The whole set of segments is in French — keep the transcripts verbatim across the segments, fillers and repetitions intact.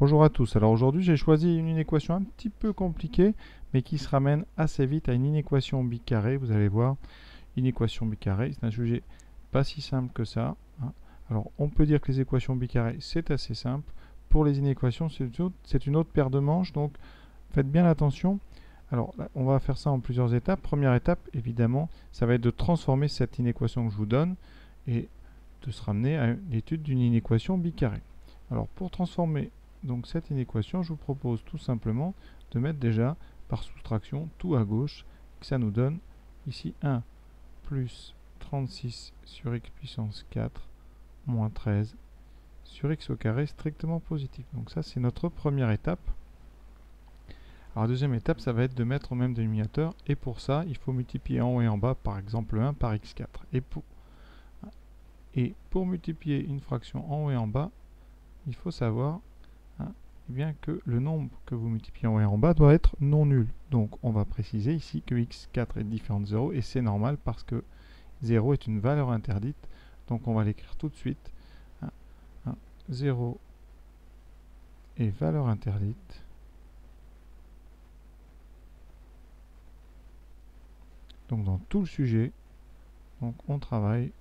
Bonjour à tous. Alors aujourd'hui, j'ai choisi une inéquation un petit peu compliquée, mais qui se ramène assez vite à une inéquation bicarrée. Vous allez voir, inéquation bicarrée, c'est un sujet pas si simple que ça, hein. Alors, on peut dire que les équations bicarrées, c'est assez simple. Pour les inéquations, c'est une, une autre paire de manches, donc faites bien attention. Alors, là, on va faire ça en plusieurs étapes. Première étape, évidemment, ça va être de transformer cette inéquation que je vous donne et de se ramener à l'étude d'une inéquation bicarrée. Alors, pour transformer donc cette inéquation, je vous propose tout simplement de mettre déjà par soustraction tout à gauche, que ça nous donne ici un plus trente-six sur x puissance quatre moins treize sur x au carré strictement positif. Donc ça, c'est notre première étape. Alors, deuxième étape, ça va être de mettre au même dénominateur, et pour ça, il faut multiplier en haut et en bas, par exemple un par x quatre. Et pour, et pour multiplier une fraction en haut et en bas, il faut savoir hein, eh bien que le nombre que vous multipliez en haut et en bas doit être non nul. Donc on va préciser ici que x quatre est différent de zéro, et c'est normal parce que zéro est une valeur interdite. Donc on va l'écrire tout de suite. Hein, hein, zéro est valeur interdite. Donc dans tout le sujet, donc on travaille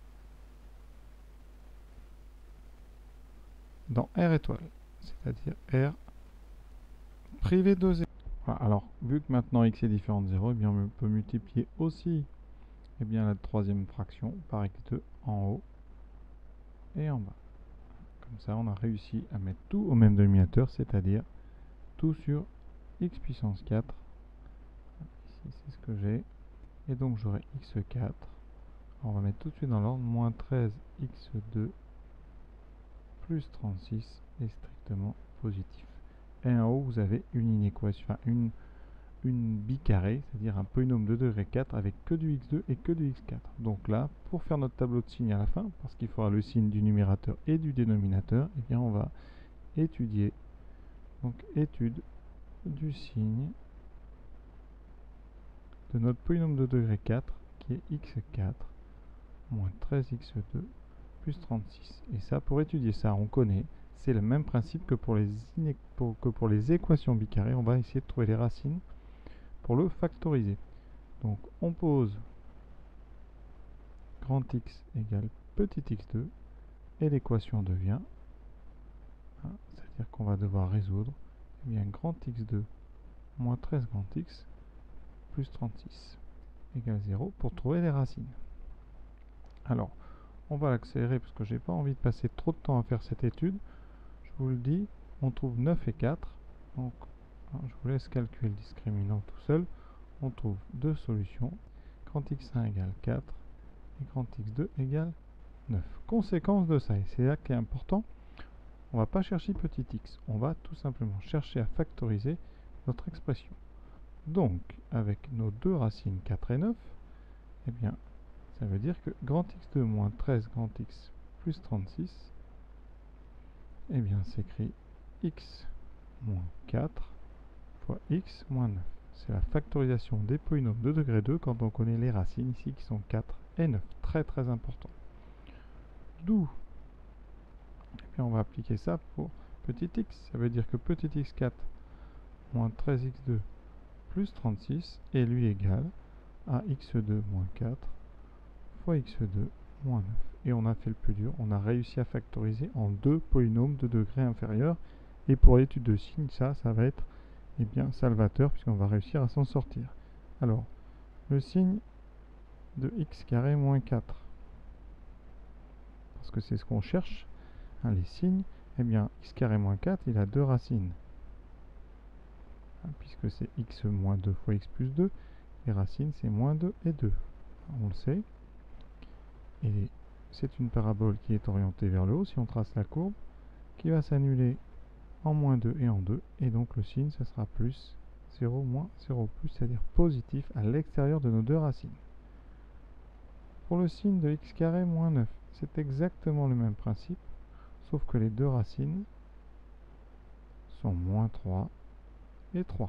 dans R étoile, c'est-à-dire R privé de zéro. Voilà, alors, vu que maintenant x est différent de zéro, eh bien on peut multiplier aussi eh bien, la troisième fraction par x deux en haut et en bas. Comme ça, on a réussi à mettre tout au même dénominateur, c'est-à-dire tout sur x puissance quatre. Ici, c'est ce que j'ai. Et donc, j'aurai x quatre. On va mettre tout de suite dans l'ordre, moins treize x deux plus trente-six est strictement positif. Et en haut, vous avez une inéquation, enfin une, une bicarrée, c'est-à-dire un polynôme de degré quatre avec que du x deux et que du x quatre. Donc là, pour faire notre tableau de signes à la fin, parce qu'il faudra le signe du numérateur et du dénominateur, eh bien on va étudier, donc étude du signe de notre polynôme de degré quatre, qui est x quatre moins treize x deux plus trente-six. Et ça, pour étudier ça, on connaît, c'est le même principe que pour les, pour, que pour les équations bicarrées. On va essayer de trouver les racines pour le factoriser. Donc on pose grand X égale petit x deux et l'équation devient, hein, c'est-à-dire qu'on va devoir résoudre eh bien, grand X deux moins treize grand X plus trente-six égale zéro pour trouver les racines. Alors, on va l'accélérer parce que j'ai pas envie de passer trop de temps à faire cette étude. Je vous le dis, on trouve neuf et quatre. Donc, je vous laisse calculer le discriminant tout seul. On trouve deux solutions. Grand X un égale quatre et grand X deux égale neuf. Conséquence de ça, et c'est là qui est important, on ne va pas chercher petit x, on va tout simplement chercher à factoriser notre expression. Donc, avec nos deux racines quatre et neuf, eh bien, ça veut dire que grand X deux moins treize grand X plus trente-six, eh bien, s'écrit x moins quatre fois x moins neuf. C'est la factorisation des polynômes de degré deux quand on connaît les racines ici qui sont quatre et neuf. Très très important. D'où, et puis on va appliquer ça pour petit x. Ça veut dire que petit x quatre moins treize x deux plus trente-six est lui égal à x deux moins quatre fois x deux moins neuf. Et on a fait le plus dur, on a réussi à factoriser en deux polynômes de degré inférieur. Et pour l'étude de signes, ça, ça va être eh bien, salvateur puisqu'on va réussir à s'en sortir. Alors, le signe de x carré moins quatre, parce que c'est ce qu'on cherche, hein, les signes, eh bien, x carré moins quatre, il a deux racines. Hein, puisque c'est x moins deux fois x plus deux, les racines, c'est moins deux et deux. On le sait. Et c'est une parabole qui est orientée vers le haut, si on trace la courbe, qui va s'annuler en moins deux et en deux. Et donc, le signe, ça sera plus zéro moins zéro plus, c'est-à-dire positif à l'extérieur de nos deux racines. Pour le signe de x carré moins neuf, c'est exactement le même principe, sauf que les deux racines sont moins trois et trois.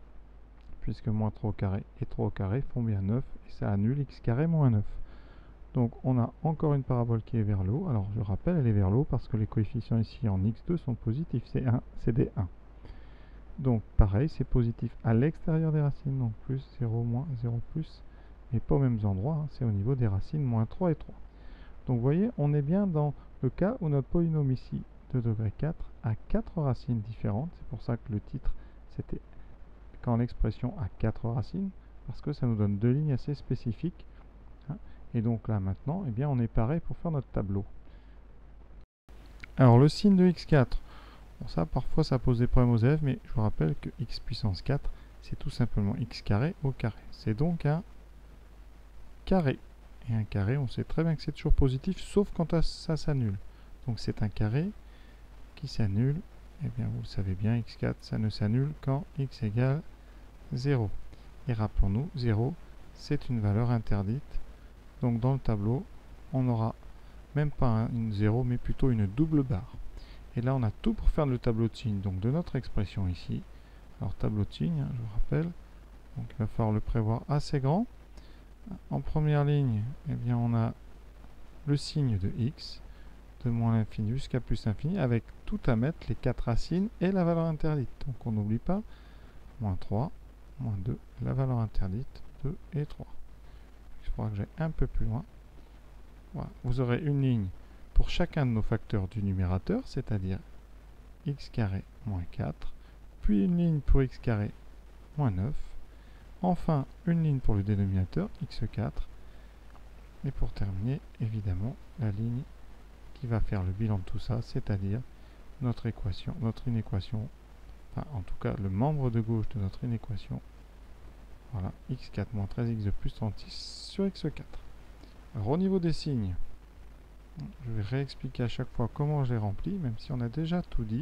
Puisque moins trois au carré et trois au carré font bien neuf, et ça annule x carré moins neuf. Donc on a encore une parabole qui est vers le haut. Alors je rappelle, elle est vers le haut parce que les coefficients ici en x deux sont positifs, c'est un, c'est des un. Donc pareil, c'est positif à l'extérieur des racines, donc plus zéro, moins zéro, plus, mais pas aux mêmes endroits, hein, c'est au niveau des racines, moins trois et trois. Donc vous voyez, on est bien dans le cas où notre polynôme ici, de degré quatre, a quatre racines différentes. C'est pour ça que le titre, c'était quand l'expression a quatre racines, parce que ça nous donne deux lignes assez spécifiques. Hein. Et donc là maintenant, eh bien, on est pareil pour faire notre tableau. Alors le signe de x quatre, bon, ça parfois ça pose des problèmes aux élèves, mais je vous rappelle que x puissance quatre, c'est tout simplement x carré au carré. C'est donc un carré. Et un carré, on sait très bien que c'est toujours positif, sauf quand ça s'annule. Donc c'est un carré qui s'annule. Et bien vous le savez bien, x quatre, ça ne s'annule quand x égale zéro. Et rappelons-nous, zéro, c'est une valeur interdite. Donc dans le tableau, on n'aura même pas un, une zéro, mais plutôt une double barre. Et là, on a tout pour faire le tableau de signes. Donc de notre expression ici. Alors tableau de signes, hein, je vous rappelle. Donc il va falloir le prévoir assez grand. En première ligne, eh bien, on a le signe de x, de moins l'infini jusqu'à plus l'infini, avec tout à mettre, les quatre racines et la valeur interdite. Donc on n'oublie pas, moins trois, moins deux, la valeur interdite, deux et trois. Il faudra que j'aille un peu plus loin. Voilà. Vous aurez une ligne pour chacun de nos facteurs du numérateur, c'est-à-dire x carré moins quatre, puis une ligne pour x carré moins neuf, enfin une ligne pour le dénominateur, x quatre, et pour terminer, évidemment, la ligne qui va faire le bilan de tout ça, c'est-à-dire notre équation, notre inéquation, enfin en tout cas le membre de gauche de notre inéquation, voilà, x quatre moins treize x deux plus trente-six sur x quatre. Alors au niveau des signes, je vais réexpliquer à chaque fois comment je les remplis, même si on a déjà tout dit.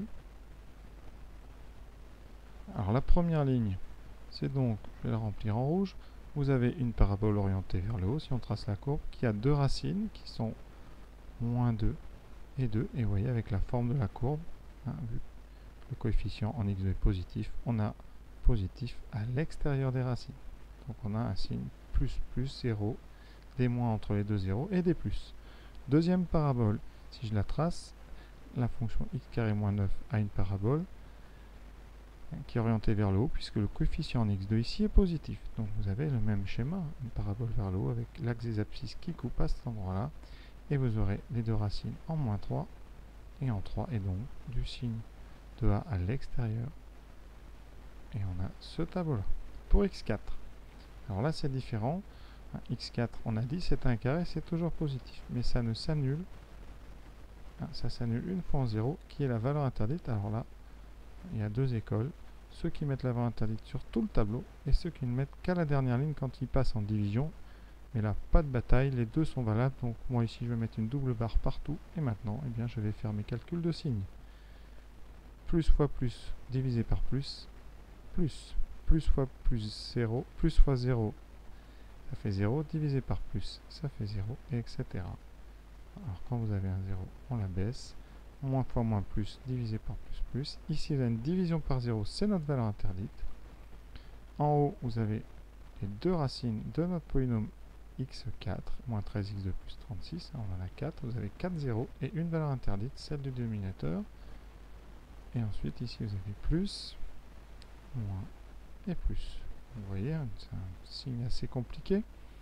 Alors la première ligne, c'est donc, je vais la remplir en rouge, vous avez une parabole orientée vers le haut, si on trace la courbe, qui a deux racines, qui sont moins deux et deux, et vous voyez avec la forme de la courbe, hein, vu que le coefficient en x deux est positif, on a positif à l'extérieur des racines. Donc on a un signe plus plus zéro, des moins entre les deux zéros et des plus. Deuxième parabole, si je la trace, la fonction x carré moins neuf a une parabole qui est orientée vers le haut, puisque le coefficient en x deux ici est positif. Donc vous avez le même schéma, une parabole vers le haut avec l'axe des abscisses qui coupe à cet endroit-là, et vous aurez les deux racines en moins trois et en trois, et donc du signe de a à l'extérieur. Et on a ce tableau-là. Pour x quatre, alors là c'est différent. x quatre, on a dit, c'est un carré, c'est toujours positif. Mais ça ne s'annule. Ça s'annule une fois en zéro, qui est la valeur interdite. Alors là, il y a deux écoles. Ceux qui mettent la valeur interdite sur tout le tableau, et ceux qui ne mettent qu'à la dernière ligne quand ils passent en division. Mais là, pas de bataille, les deux sont valables. Donc moi ici, je vais mettre une double barre partout. Et maintenant, eh bien, je vais faire mes calculs de signes. Plus fois plus, divisé par plus, plus. Plus fois plus zéro, plus fois zéro. Ça fait zéro, divisé par plus, ça fait zéro, et cetera. Alors quand vous avez un zéro, on la baisse. Moins fois moins plus, divisé par plus plus. Ici, vous avez une division par zéro, c'est notre valeur interdite. En haut, vous avez les deux racines de notre polynôme x quatre, moins treize x deux plus trente-six. On en a quatre, vous avez quatre zéros et une valeur interdite, celle du dénominateur. Et ensuite, ici, vous avez plus, moins et plus. Vous voyez, c'est un signe assez compliqué.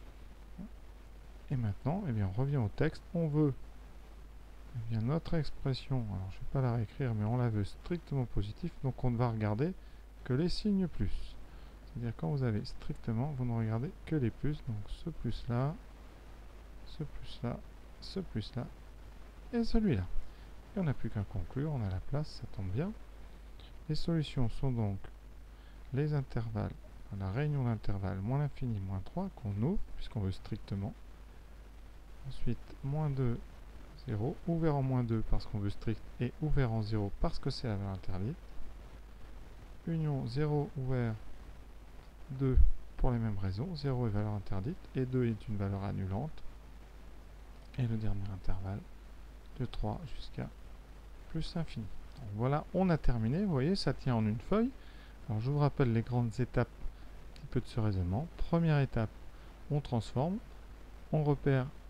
Et maintenant, eh bien, on revient au texte. On veut eh bien, notre expression, alors je ne vais pas la réécrire, mais on la veut strictement positive. Donc on ne va regarder que les signes plus. C'est-à-dire quand vous avez strictement, vous ne regardez que les plus. Donc ce plus-là, ce plus-là, ce plus-là et celui-là. Et on n'a plus qu'à conclure, on a la place, ça tombe bien. Les solutions sont donc les intervalles, la réunion d'intervalles moins l'infini moins trois qu'on ouvre puisqu'on veut strictement. Ensuite moins deux, zéro, ouvert en moins deux parce qu'on veut strict et ouvert en zéro parce que c'est la valeur interdite. Union zéro ouvert deux pour les mêmes raisons, zéro est valeur interdite et deux est une valeur annulante. Et le dernier intervalle de trois jusqu'à plus l'infini. Donc voilà, on a terminé, vous voyez, ça tient en une feuille. Alors je vous rappelle les grandes étapes un petit peu de ce raisonnement. Première étape, on transforme, on repère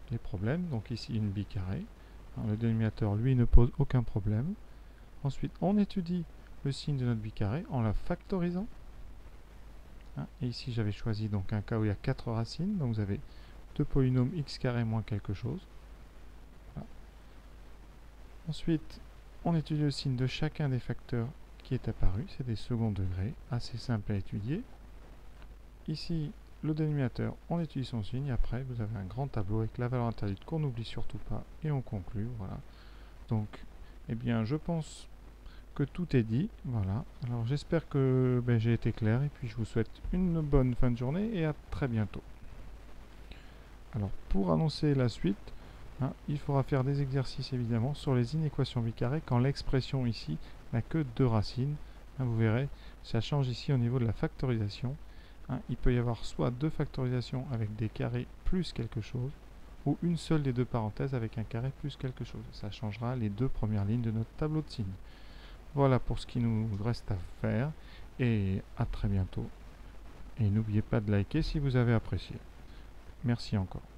les problèmes. Donc ici une bicarré. Alors, le dénominateur, lui, ne pose aucun problème. Ensuite, on étudie le signe de notre bicarré en la factorisant. Hein, et ici, j'avais choisi donc un cas où il y a quatre racines. Donc vous avez deux polynômes x carré moins quelque chose. Voilà. Ensuite, on étudie le signe de chacun des facteurs qui est apparu. C'est des seconds degrés, assez simple à étudier. Ici, le dénominateur, on étudie son signe. Après, vous avez un grand tableau avec la valeur interdite qu'on n'oublie surtout pas. Et on conclut. Voilà. Donc, eh bien, je pense que tout est dit. Voilà. Alors, j'espère que ben, j'ai été clair. Et puis, je vous souhaite une bonne fin de journée et à très bientôt. Alors, pour annoncer la suite, hein, il faudra faire des exercices évidemment sur les inéquations bicarrées quand l'expression ici n'a que deux racines. Hein, vous verrez, ça change ici au niveau de la factorisation. Hein, il peut y avoir soit deux factorisations avec des carrés plus quelque chose, ou une seule des deux parenthèses avec un carré plus quelque chose. Ça changera les deux premières lignes de notre tableau de signes. Voilà pour ce qui nous reste à faire, et à très bientôt. Et n'oubliez pas de liker si vous avez apprécié. Merci encore.